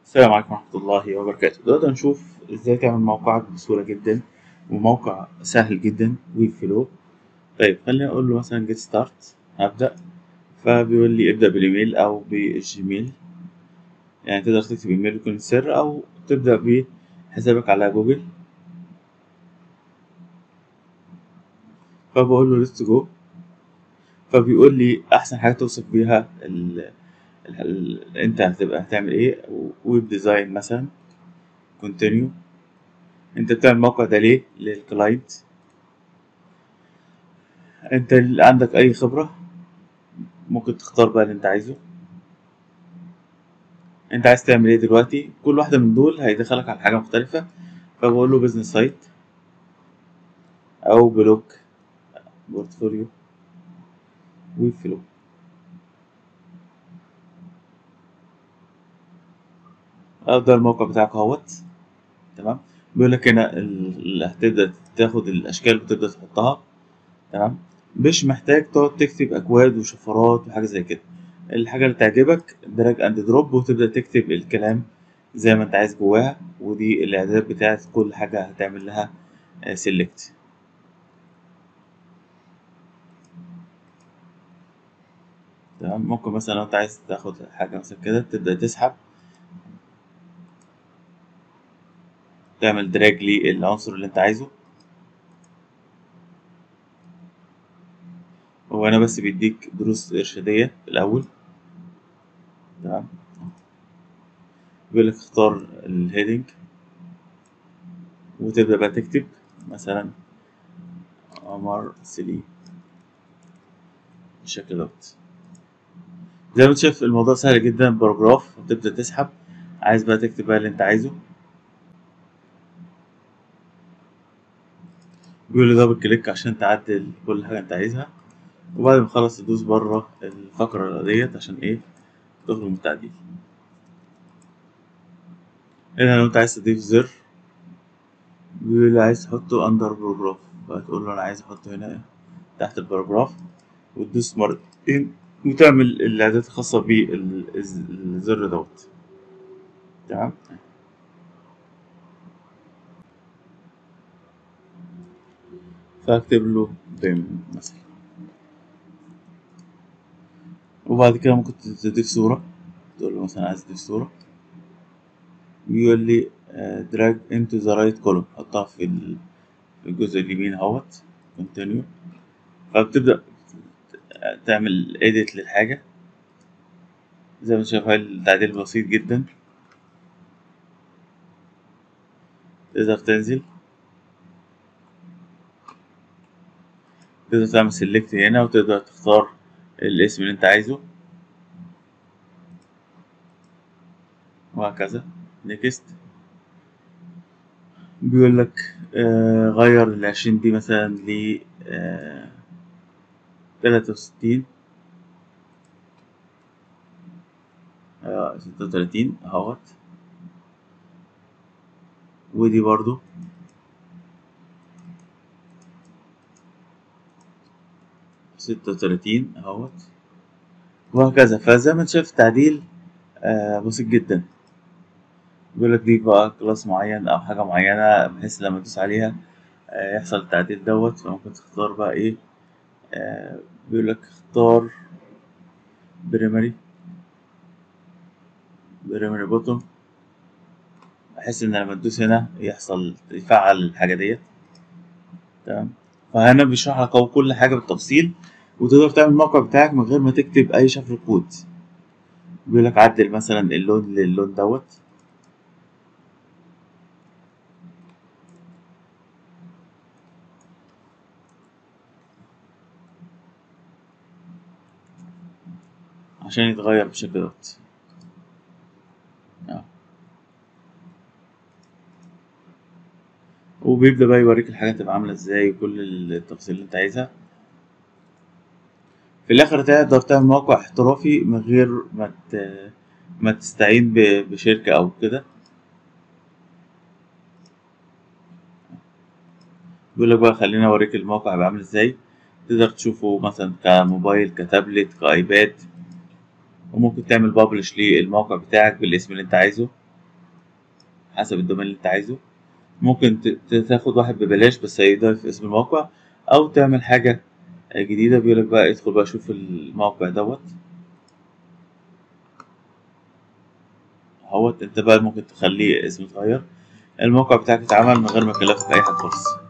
السلام عليكم ورحمة الله وبركاته. دلوقتي هنشوف ازاي تعمل موقعك بسهولة جدا، وموقع سهل جدا ويب فلو. طيب خليني اقول له مثلا جيت ستارت، هبدأ. فبيقول لي ابدأ بالايميل او بالجيميل، يعني تقدر تكتب ايميل يكون سر او تبدأ بحسابك على جوجل. فبقول له ليتس جو. فبيقول لي احسن حاجة توصف بيها انت هتعمل ايه. ويب ديزاين مثلا، كونتينيو. انت بتعمل الموقع ده ليه؟ للكلاينت. انت اللي عندك اي خبرة ممكن تختار بقى اللي انت عايزه. انت عايز تعمل ايه دلوقتي؟ كل واحدة من دول هيدخلك على حاجة مختلفة. فبقول له بزنس سايت او بلوج، بورتفوليو، وفلو. ده الموقع بتاعك اهوت. تمام. بيقول لك هنا اللي هتبدأ تاخد الاشكال وتبدأ تحطها. تمام. مش محتاج تقعد تكتب اكواد وشفرات وحاجة زي كده. الحاجة اللي تعجبك دراج اند دروب وتبدأ تكتب الكلام زي ما انت عايز جواها. ودي الاعدادات بتاعت كل حاجة هتعمل لها سيلكت. تمام. ممكن مثلا لو انت عايز تاخد حاجة مثلا كده تبدأ تسحب، تعمل دراج للعنصر اللي انت عايزه. هو انا بس بيديك دروس إرشادية في الأول. تمام. بيقول لك اختار الهيدنج وتبدأ بقى تكتب مثلا عمر سليم بالشكل دوت. زي ما انت شايف الموضوع سهل جدا، باراجراف وتبدأ تسحب. عايز بقى تكتب بقى اللي انت عايزه. بيقول لي دبل كليك عشان تعدل كل حاجة انت عايزها. وبعد ما تخلص تدوس بره الفقرة ديت عشان ايه؟ تخرج من التعديل. هنا لو انت عايز تضيف زر، بيقول لي عايز تحطه اندر باراجراف، فهتقول له انا عايز احطه هنا تحت الباراجراف. وتدوس مرتين وتعمل الاعدادات الخاصة بالزر دوت. تمام. فاكتب له بيم مثلا. وبعد كده ممكن تضيف صورة. تقول له مثلا عايز تضيف صورة. بيقول لي دراج انتو ذا رايت كولوم، حطها في الجزء اليمين اهوت. كونتينيو. فبتبدأ تعمل edit للحاجة. زي ما انت شايف التعديل بسيط جدا. تقدر تنزل، تقدر تعمل سيلكت هنا وتقدر تختار الاسم اللي انت عايزه، وهكذا. نيكست. بيقول لك غير ال20 دي مثلا ل 63، 36 اهوت. ودي برضو 36 اهوت. وهكذا. فزي ما انت شايف التعديل بسيط جدا. بيقول لك ضيف بقى كلاس معين او حاجة معينة بحيث لما تدوس عليها يحصل التعديل دوت. فممكن تختار بقى ايه. آه بيقول لك اختار بريمري، بريمري بوتون، بحيث ان لما تدوس هنا يحصل يفعل الحاجة ديت. تمام. فهنا بيشرح لك هو كل حاجة بالتفصيل، وتقدر تعمل الموقع بتاعك من غير ما تكتب أي شفر كود. بيقول لك عدل مثلا اللون للون دوت. عشان يتغير بالشكل دوت. آه. وبيبدأ بقى يوريك الحاجة تبقى عاملة ازاي وكل التفاصيل اللي انت عايزها. في الآخر تقدر تعمل موقع احترافي من غير ما تستعين بشركة أو كده. بيقول لك بقى خليني أوريك الموقع هيبقى عامل ازاي. تقدر تشوفه مثلا كموبايل، كتابلت، كأيباد. وممكن تعمل بابلش للموقع بتاعك بالاسم اللي انت عايزه. حسب الدومين اللي انت عايزه. ممكن تاخد واحد ببلاش بس هيضيف اسم الموقع، او تعمل حاجة جديدة بيقولك بقى ادخل بقى شوف الموقع دوت اهوت. انت بقى ممكن تخليه اسم اتغير، الموقع بتاعك اتعمل من غير ما يكلفك اي حاجة خالص.